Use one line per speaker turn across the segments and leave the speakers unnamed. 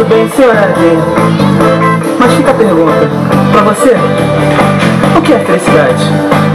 Tudo bem, senhor Araquém. Mas fica a pergunta. Pra você, o que é felicidade?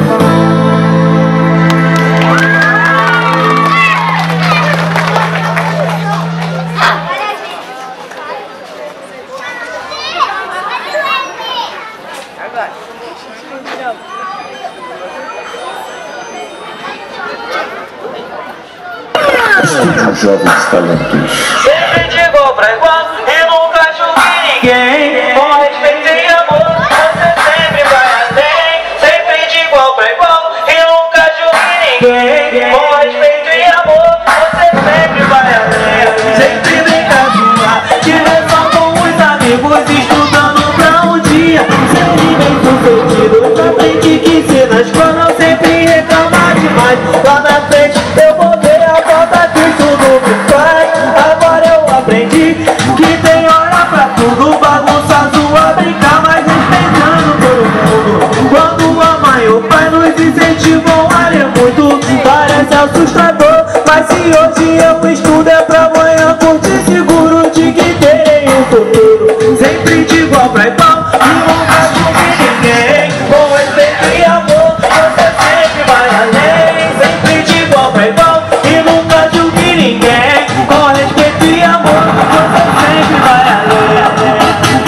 Estúdio Jovens Talentos.
Sempre de igual pra igual e nunca julgue ninguém. Com respeito e amor, você sempre vai além. Sempre de igual pra igual e nunca julgue ninguém. Com respeito e amor, você sempre vai além. Sempre brinca de lá, diversão com os amigos, estudando pra um dia ser bem sucedido. Aprendi que se na escola eu sempre reclamar demais. Lá na frente eu vou ver a volta que tudo me faz. Agora eu aprendi que tem hora pra tudo, bagunça sua, brincar, mas respeitando todo mundo. Quando a mãe e o pai nos incentivam a ler muito, parece assustador, mas se hoje eu estudo é pra amanhã curtir, seguro de que terei um futuro. Sempre de igual pra igual e nunca julgue ninguém. Com respeito e amor, você sempre vai além. Sempre de igual pra igual e nunca julgue ninguém. Com respeito e amor, você sempre vai além.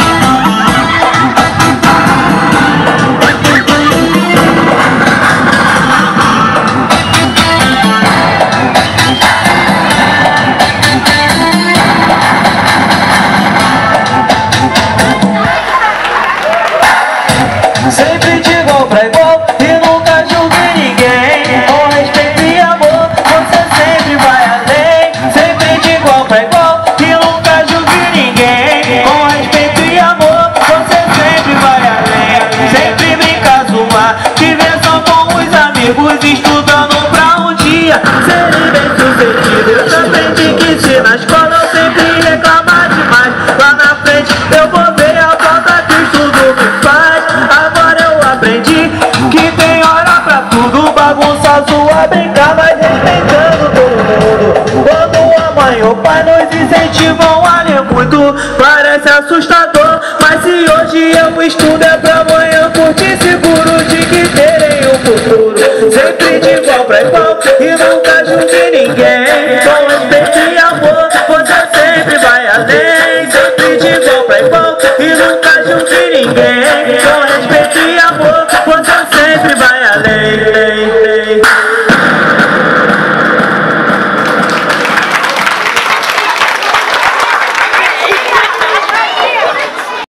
Sempre de igual pra igual e nunca julgue ninguém. Com respeito e amor, você sempre vai além. Sempre de igual pra igual e nunca julgue ninguém. Com respeito e amor, você sempre vai além. Sempre brincar, zoar, diversão com os amigos, estudando pra um dia ser bem sucedido. Eu aprendi que se na escola eu sempre reclamar demais, lá na frente eu vou ver a falta que tudo me faz. Agora eu aprendi que tem hora pra tudo, bagunça sua, brincar, mas respeitando todo mundo. Quando a mãe e o pai nos incentivam a ler muito, parece assustador, mas se hoje eu estudo é pra amanhã curtir, seguro de que terei um futuro. Sempre de igual pra igual e nunca julgue ninguém. Com respeito e amor, você sempre vai além. Sempre de igual pra igual e nunca julgue ninguém.